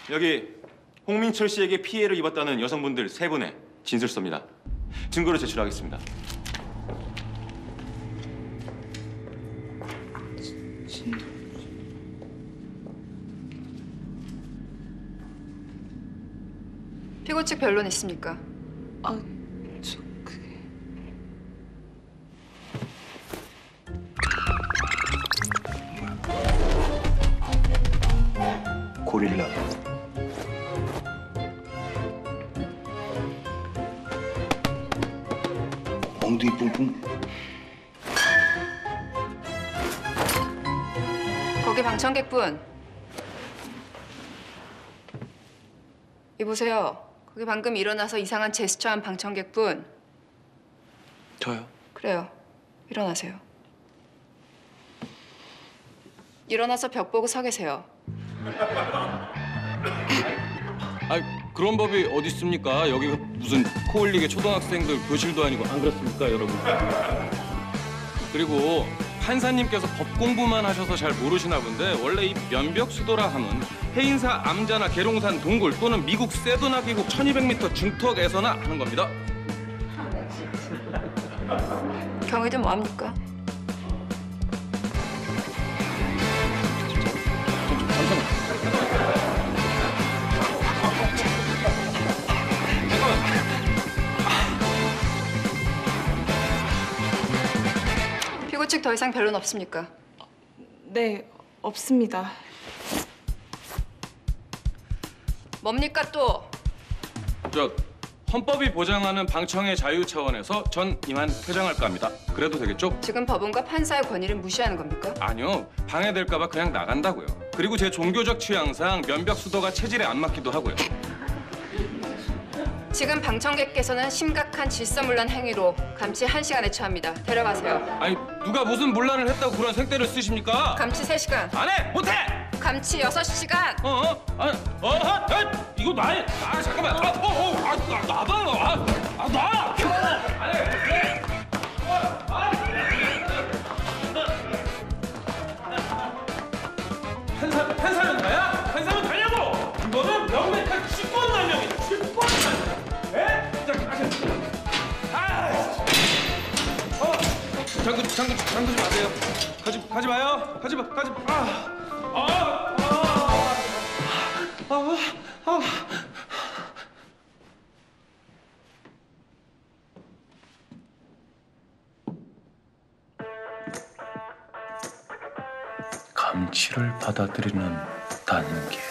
여기 홍민철 씨에게 피해를 입었다는 여성분들 3분의 진술서입니다. 증거로 제출하겠습니다. 피고 측 변론 있습니까? 그게... 고릴라. 엉덩이 뿡뿡. 거기 방청객분. 이보세요. 거기 방금 일어나서 이상한 제스처한 방청객분. 저요? 그래요. 일어나세요. 일어나서 벽 보고 서 계세요. 그런 법이 어디 있습니까? 여기가 무슨 코올리게 초등학생들 교실도 아니고 안 그렇습니까, 여러분? 그리고 판사님께서 법 공부만 하셔서 잘 모르시나 본데 원래 이 면벽수도라 함은 해인사 암자나 계룡산 동굴 또는 미국 세도나 계곡 1200m 중턱에서나 하는 겁니다. 경위도 뭐합니까? 피고 측 더 이상 변론 없습니까? 네, 없습니다. 뭡니까 또? 헌법이 보장하는 방청의 자유 차원에서 전 이만 퇴장할까 합니다. 그래도 되겠죠? 지금 법원과 판사의 권위를 무시하는 겁니까? 아니요, 방해될까 봐 그냥 나간다고요. 그리고 제 종교적 취향상 면벽수도가 체질에 안 맞기도 하고요. 지금 방청객께서는 심각한 질서문란 행위로 감치 1시간에 처합니다. 데려가세요. 아니, 누가 무슨 문란을 했다고 그런 생떼를 쓰십니까? 감치 3시간. 안 해! 못 해! 감치 6시간. 이거 놔! 잠깐만! 놔봐요! 놔! 판사는 나야? 판사는 다냐고! 이거는 명백한 직권남용이야! 직권남용! 에? 장구지 마세요. 가지 마요. 가지 마. 감치를 받아들이는 단계.